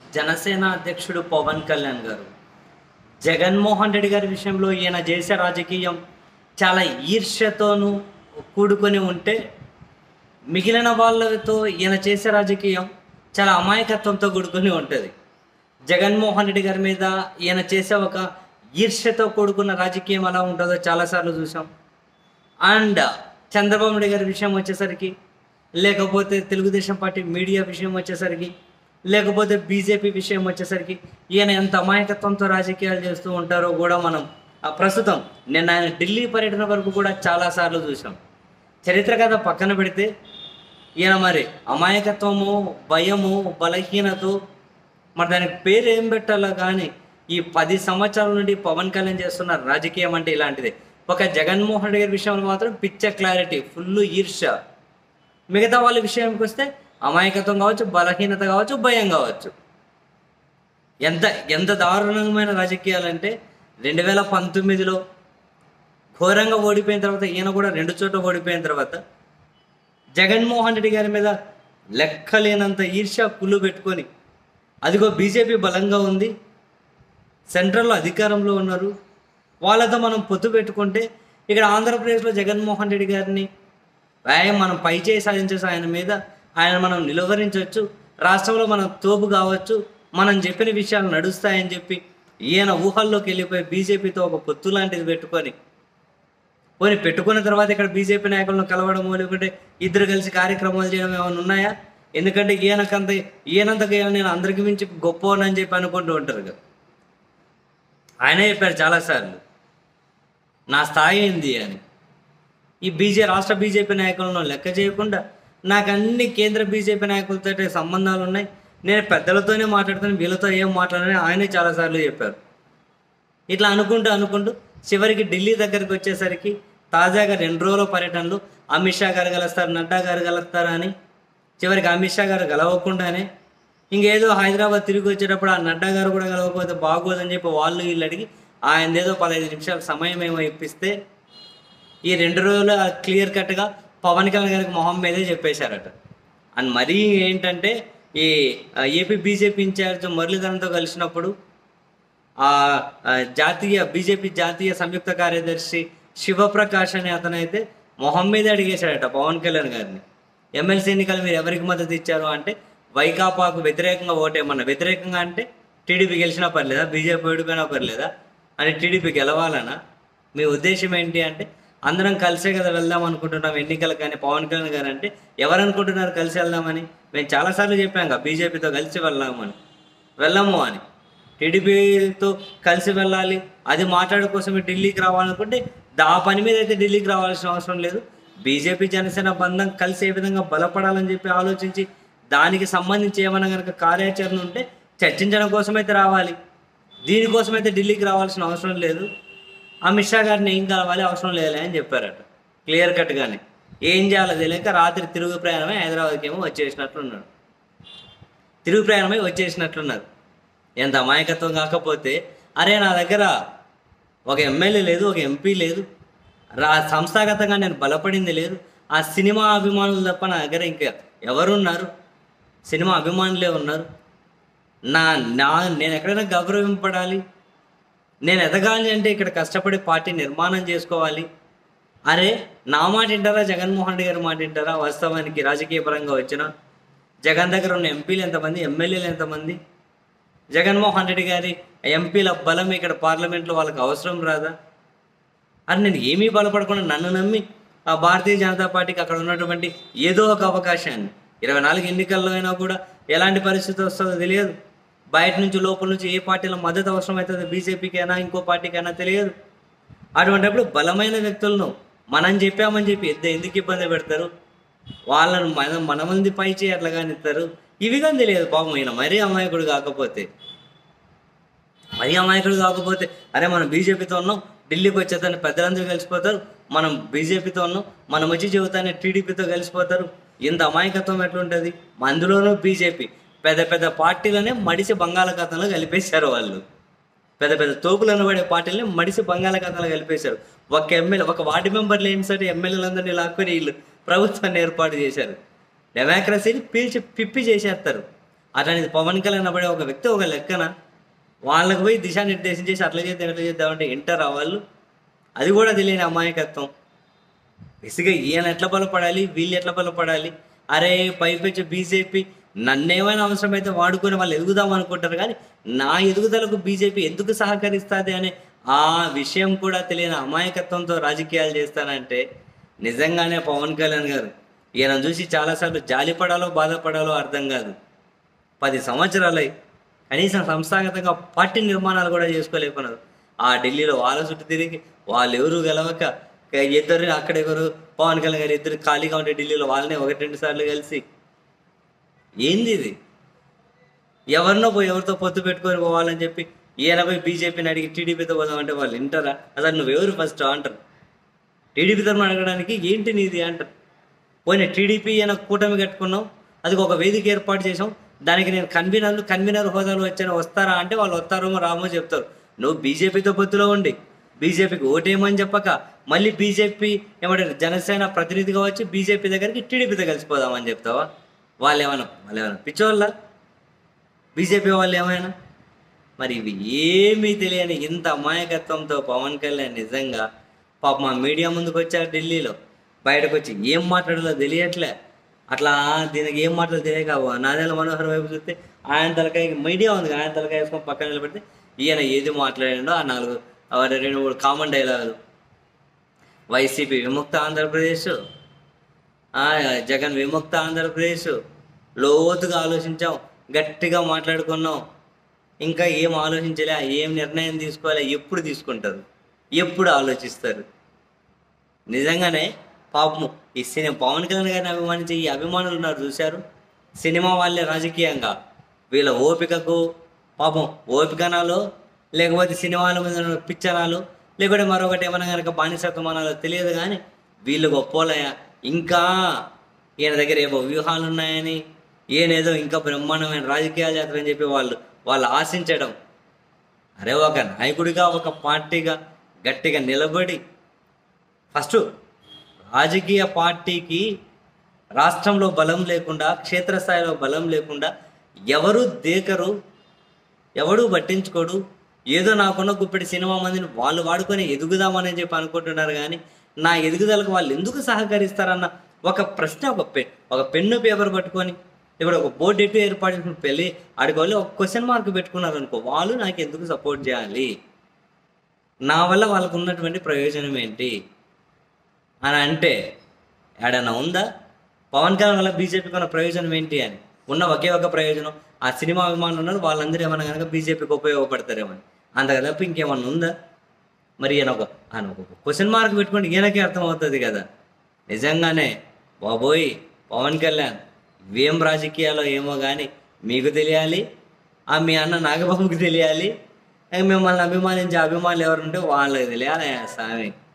జనసేన అధ్యక్షుడు పవన్ కళ్యాణ్ గారు జగన్మోహన్ రెడ్డి గారి విషయంలో ఈయన చేసే రాజకీయం చాలా ఈర్ష్యతోనూ కూడుకొని ఉంటే, మిగిలిన వాళ్ళతో ఈయన చేసే రాజకీయం చాలా అమాయకత్వంతో కూడుకొని ఉంటుంది. జగన్మోహన్ రెడ్డి గారి మీద ఈయన చేసే ఒక ఈర్ష్యతో కూడుకున్న రాజకీయం ఎలా ఉంటుందో చాలాసార్లు చూసాం. అండ్ చంద్రబాబు నాయుడు గారి విషయం వచ్చేసరికి, లేకపోతే తెలుగుదేశం పార్టీ మీడియా విషయం వచ్చేసరికి, లేకపోతే బీజేపీ విషయం వచ్చేసరికి ఈయన ఎంత అమాయకత్వంతో రాజకీయాలు చేస్తూ ఉంటారో కూడా మనం ప్రస్తుతం నిన్న ఆయన ఢిల్లీ పర్యటన వరకు కూడా చాలాసార్లు చూసాం. చరిత్ర కథ పక్కన పెడితే ఈయన మరి అమాయకత్వము, భయము, బలహీనతో మరి దానికి పేరు ఏం పెట్టాలో కానీ ఈ 10 సంవత్సరాల నుండి పవన్ కళ్యాణ్ చేస్తున్న రాజకీయం అంటే ఇలాంటిదే. ఒక జగన్మోహన్ రెడ్డి గారి విషయంలో మాత్రం పిచ్చ క్లారిటీ, ఫుల్ ఈర్ష్య. మిగతా వాళ్ళ విషయానికి వస్తే అమాయకత్వం కావచ్చు, బలహీనత కావచ్చు, భయం కావచ్చు. ఎంత ఎంత దారుణమైన రాజకీయాలంటే 2019లో ఘోరంగా ఓడిపోయిన తర్వాత, ఈయన కూడా 2 చోట్ల ఓడిపోయిన తర్వాత జగన్మోహన్ రెడ్డి గారి మీద లెక్కలేనంత ఈర్ష్య కుళ్ళు పెట్టుకొని, అదిగో బీజేపీ బలంగా ఉంది, సెంట్రల్లో అధికారంలో ఉన్నారు, వాళ్ళతో మనం పొత్తు పెట్టుకుంటే ఇక్కడ ఆంధ్రప్రదేశ్లో జగన్మోహన్ రెడ్డి గారిని మనం పైచేయి సాధించేసి ఆయన మనం నిలువరించవచ్చు, రాష్ట్రంలో మనం తోపు కావచ్చు, మనం చెప్పిన విషయాలు నడుస్తాయని చెప్పి ఈయన ఊహల్లోకి వెళ్ళిపోయి బీజేపీతో ఒక పొత్తు లాంటిది పెట్టుకున్న తర్వాత ఇక్కడ బీజేపీ నాయకులను కలవడమో, లేకుంటే ఇద్దరు కలిసి కార్యక్రమాలు చేయడం ఏమైనా ఉన్నాయా? ఎందుకంటే ఈయనంతగా నేను అందరికి మించి గొప్పనని చెప్పి అనుకుంటూ ఉంటారు కదా. ఆయనే చెప్పారు చాలాసార్లు నా స్థాయి ఏంది అని. ఈ రాష్ట్ర బీజేపీ నాయకులను లెక్క చేయకుండా నాకు అన్ని కేంద్ర బీజేపీ నాయకులతో సంబంధాలు ఉన్నాయి, నేను పెద్దలతోనే మాట్లాడుతాను, వీళ్ళతో ఏం మాట్లాడని ఆయనే చాలాసార్లు చెప్పారు. ఇట్లా అనుకుంటూ చివరికి ఢిల్లీ దగ్గరికి వచ్చేసరికి తాజాగా 2 రోజుల పర్యటనలు అమిత్ షా గారు గెలుస్తారు, నడ్డా గారు గెలుస్తారా అని, చివరికి అమిత్ షా గారు గెలవకుండానే ఇంకేదో హైదరాబాద్ తిరిగి వచ్చేటప్పుడు ఆ నడ్డా గారు కూడా గెలవకపోతే బాగోదని చెప్పి వీళ్ళు అడిగి ఆయనదేదో 15 నిమిషాల సమయం ఏమో ఇప్పిస్తే ఈ 2 రోజులు క్లియర్ కట్గా పవన్ కళ్యాణ్ గారికి మొహం మీదే చెప్పేశారట. అండ్ మరీ ఏంటంటే ఈ ఏపీ బీజేపీ ఇన్ఛార్జ్ మురళీధరన్తో కలిసినప్పుడు బీజేపీ జాతీయ సంయుక్త కార్యదర్శి శివప్రకాష్ అనే అతనైతే మొహం మీద అడిగేశాడట పవన్ కళ్యాణ్ గారిని, ఎమ్మెల్సీ ఎన్నికలు మీరు ఎవరికి మద్దతు ఇచ్చారు అంటే వైకాపాకు వ్యతిరేకంగా ఓటేమన్నా. వ్యతిరేకంగా అంటే టీడీపీ గెలిచినా పర్లేదా, బీజేపీ ఓడిపోయినా పర్లేదా అని టీడీపీ గెలవాలనా? మీ ఉద్దేశం ఏంటి అంటే అందరం కలిసే కదా వెళ్దాం అనుకుంటున్నాం ఎన్నికలు. కానీ పవన్ కళ్యాణ్ గారు అంటే ఎవరు అనుకుంటున్నారు కలిసి వెళ్దామని? మేము చాలాసార్లు చెప్పాం బీజేపీతో కలిసి వెళ్ళము అని. టీడీపీతో కలిసి వెళ్ళాలి, అది మాట్లాడే కోసమే ఢిల్లీకి రావాలనుకుంటే ఆ పని మీద అయితే ఢిల్లీకి రావాల్సిన అవసరం లేదు. బీజేపీ జనసేన బంధం కలిసి ఏ విధంగా బలపడాలని చెప్పి ఆలోచించి దానికి సంబంధించి ఏమైనా కనుక కార్యాచరణ ఉంటే చర్చించడం కోసమైతే రావాలి, దీనికోసమైతే ఢిల్లీకి రావాల్సిన అవసరం లేదు. అమిత్ షా గారిని ఏం కావాలి, అవసరం లేదులే అని చెప్పారట క్లియర్ కట్గానే. ఏం చేయాలో తెలియక రాత్రి తిరుగు ప్రయాణమై హైదరాబాద్కి ఏమో వచ్చేసినట్లున్నారు. ఎంత అమాయకత్వం కాకపోతే, అరే నా దగ్గర ఒక ఎమ్మెల్యే లేదు, ఒక ఎంపీ లేదు, సంస్థాగతంగా నేను బలపడింది లేదు, ఆ సినిమా అభిమానులు తప్ప నా దగ్గర ఇంకా ఎవరున్నారు? సినిమా అభిమానులే ఉన్నారు. నేను ఎక్కడైనా గౌరవింపడాలి, నేను ఎదగాలి అంటే ఇక్కడ కష్టపడి పార్టీ నిర్మాణం చేసుకోవాలి. అరే నా మాట వింటారా, జగన్మోహన్ రెడ్డి గారి మాట వింటారా? వాస్తవానికి రాజకీయ పరంగా వచ్చిన జగన్ దగ్గర ఉన్న ఎంపీలు ఎంతమంది, ఎమ్మెల్యేలు ఎంతమంది? జగన్మోహన్ రెడ్డి గారి ఎంపీల బలం ఇక్కడ పార్లమెంట్లో వాళ్ళకి అవసరం రాదా? అని నేను ఏమీ బలపడకుండా నన్ను నమ్మి ఆ భారతీయ జనతా పార్టీకి అక్కడ ఉన్నటువంటి ఏదో ఒక అవకాశాన్ని 24 ఎన్నికల్లో అయినా కూడా ఎలాంటి పరిస్థితి వస్తుందో తెలియదు. బయట నుంచి లోపల నుంచి ఏ పార్టీలో మద్దతు అవసరం అవుతుందో బీజేపీకి అయినా ఇంకో పార్టీకి అయినా తెలియదు. అటువంటిప్పుడు బలమైన వ్యక్తులను మనం చెప్పామని చెప్పి ఎందుకు ఇబ్బంది పెడతారు? వాళ్ళను మన మంది పై చేయి అట్లా కానీ ఇస్తారు. ఇవి కానీ తెలియదు పాపం. ఈయన మరీ అమాయకుడు కాకపోతే అరే మనం బీజేపీతో ఉన్నాం, ఢిల్లీకి వచ్చేదాన్ని పెద్దలందరూ కలిసిపోతారు, మనం బీజేపీతో ఉన్నాం, మనం వచ్చి చెబుతానే టీడీపీతో కలిసిపోతారు. ఇంత అమాయకత్వం ఎట్లుంటుంది? అందులోనూ బీజేపీ పెద్ద పెద్ద పార్టీలనే మడిసి బంగాళాఖాతంలో కలిపేశారు. వాళ్ళు పెద్ద పెద్ద తోపులను పడే పార్టీలని మడిసి బంగాళాఖాతంలో కలిపేశారు. ఒక వార్డు మెంబర్లు ఏంటి ఎమ్మెల్యేలందరినీ లాక్కొని వీళ్ళు ప్రభుత్వాన్ని ఏర్పాటు చేశారు. డెమోక్రసీని పిప్పి చేసేస్తారు. అట్లాంటిది పవన్ కళ్యాణ్ అన్నబడే ఒక వ్యక్తి ఒక లెక్కన వాళ్ళకు పోయి దిశానిర్దేశం చేసి అట్లా చేద్దాం ఎట్లా చేద్దామంటే వింటారా వాళ్ళు? అది కూడా తెలియని అమాయకత్వం. బేసిక్గా ఈయన ఎట్లా బలపడాలి, వీళ్ళు ఎట్లా బలపడాలి? అరే పైపెచ్చు బీజేపీ నన్నేమైనా అవసరమైతే వాడుకొని వాళ్ళు ఎదుగుదాం అనుకుంటారు, కానీ నా ఎదుగుదలకు బీజేపీ ఎందుకు సహకరిస్తుంది అనే ఆ విషయం కూడా తెలియని అమాయకత్వంతో రాజకీయాలు చేస్తానంటే నిజంగానే పవన్ కళ్యాణ్ గారు ఈయన చూసి చాలాసార్లు జాలిపడాలో బాధపడాలో అర్థం కాదు. 10 సంవత్సరాలై కనీసం సంస్థాగతంగా పార్టీ నిర్మాణాలు కూడా చేసుకోలేకున్నారు. ఆ ఢిల్లీలో వాళ్ళ చుట్టూ తిరిగి వాళ్ళు ఎవరు గెలవక ఇద్దరు అక్కడెవరు పవన్ కళ్యాణ్ గారు ఇద్దరు ఖాళీగా ఉంటే ఢిల్లీలో వాళ్ళనే 1-2 సార్లు కలిసి ఏంది ఇది? ఎవరినో పోయి ఎవరితో పొత్తు పెట్టుకొని పోవాలని చెప్పి ఈయన పోయి బీజేపీని అడిగి టీడీపీతో పోదామంటే వాళ్ళు వింటారా? అసలు నువ్వెవరు ఫస్ట్ అంటారు. టీడీపీతో అడగడానికి ఏంటి నీది అంటారు. పోయిన టీడీపీ ఈయన కూటమి కట్టుకున్నాం, అది ఒక వేదిక ఏర్పాటు చేసాం, దానికి నేను కన్వీనర్ హోదాలో వస్తారా అంటే వాళ్ళు వస్తారో రామో చెప్తారు. నువ్వు బీజేపీతో పొత్తులో ఉండి బీజేపీకి ఓటేయమని చెప్పక మళ్ళీ బీజేపీ ఏమంటారు జనసేన ప్రతినిధిగా వచ్చి బీజేపీ దగ్గరికి టీడీపీతో కలిసిపోదామని చెప్తావా? వాళ్ళు ఏమైనా పిచ్చోళ్ళ? బీజేపీ వాళ్ళు ఏమైనా? మరి ఇవి ఏమీ తెలియని ఇంత అమాయకత్వంతో పవన్ కళ్యాణ్ నిజంగా పాప మా మీడియా ముందుకు వచ్చారు ఢిల్లీలో, బయటకు వచ్చి ఏం మాట్లాడాలో తెలియట్లే. అట్లా దీనికి ఏం మాట్లాడాలో తెలియక నాదేళ్ళ మనోహర్ వైపు చూస్తే ఆయన తలకాయ మీడియా ఉంది, ఆయన తలకాయ వేసుకొని పక్కన నిలబెడితే ఈయన ఏది మాట్లాడాడో ఆ 2-3 కామన్ డైలాగులు. వైసీపీ విముక్త ఆంధ్రప్రదేశ్, జగన్ విముక్త ఆంధ్రప్రదేశ్, లోతుగా ఆలోచించాం, గట్టిగా మాట్లాడుకున్నాం, ఇంకా ఏం ఆలోచించలే, ఏం నిర్ణయం తీసుకోవాలి, ఎప్పుడు తీసుకుంటారు, ఎప్పుడు ఆలోచిస్తారు? నిజంగానే పాపము ఈ పవన్ కళ్యాణ్ గారిని అభిమానించే ఈ అభిమానులు ఉన్నారు చూశారు, సినిమా వాళ్ళే రాజకీయంగా వీళ్ళ ఓపికకు పాపం ఓపికనాలో లేకపోతే సినిమాల మీద పిచ్చనాలు లేకపోతే మరొకటి ఏమైనా కనుక బానిసత్వమానాలో తెలియదు, కానీ వీళ్ళు గొప్పోలయ్యా, ఇంకా ఈయన దగ్గర ఏవో వ్యూహాలు ఉన్నాయని ఈయనేదో ఇంకా బ్రహ్మాండమైన రాజకీయాలు చేస్తారని చెప్పి వాళ్ళు ఆశించడం. అరే ఒక నాయకుడిగా ఒక పార్టీగా గట్టిగా నిలబడి ఫస్ట్ రాజకీయ పార్టీకి రాష్ట్రంలో బలం లేకుండా క్షేత్రస్థాయిలో బలం లేకుండా ఎవరు దేకరు, ఎవడు పట్టించుకోడు, ఏదో నాకున్న గుప్పెడి సినిమా మందిని వాళ్ళు వాడుకొని ఎదుగుదామని చెప్పి అనుకుంటున్నారు, కానీ నా ఎదుగుదలకు వాళ్ళు ఎందుకు సహకరిస్తారన్న ఒక ప్రశ్న ఒక పెన్ను పేపర్ పట్టుకొని ఇప్పుడు ఒక బోర్డు ఎటు ఏర్పాటు చేసుకుని పెళ్ళి అడిగోళ్ళు ఒక క్వశ్చన్ మార్క్ పెట్టుకున్నారు అనుకో, వాళ్ళు నాకు ఎందుకు సపోర్ట్ చేయాలి, నా వల్ల వాళ్ళకు ఉన్నటువంటి ప్రయోజనం ఏంటి అని అంటే ఏడన్నా ఉందా? పవన్ కళ్యాణ్ వల్ల బీజేపీకి ఉన్న ప్రయోజనం ఏంటి అని ఉన్న ఒకే ఒక ప్రయోజనం, ఆ సినిమా అభిమానులు ఉన్నారు వాళ్ళందరూ ఏమన్నా కనుక బీజేపీకి ఉపయోగపడతారేమని, అంతగా తప్ప ఇంకేమన్నా ఉందా? మరి ఈయన ఒక క్వశ్చన్ మార్క్ పెట్టుకుంటే ఈయనకే అర్థమవుతుంది కదా. నిజంగానే బాబోయ్ పవన్ కళ్యాణ్ ఇవేం రాజకీయాలో ఏమో కానీ మీకు తెలియాలి, ఆ మీ అన్న నాగబాబుకి తెలియాలి, మిమ్మల్ని అభిమానించే అభిమానులు ఎవరుంటే వాళ్ళకి తెలియాలి స్వామి.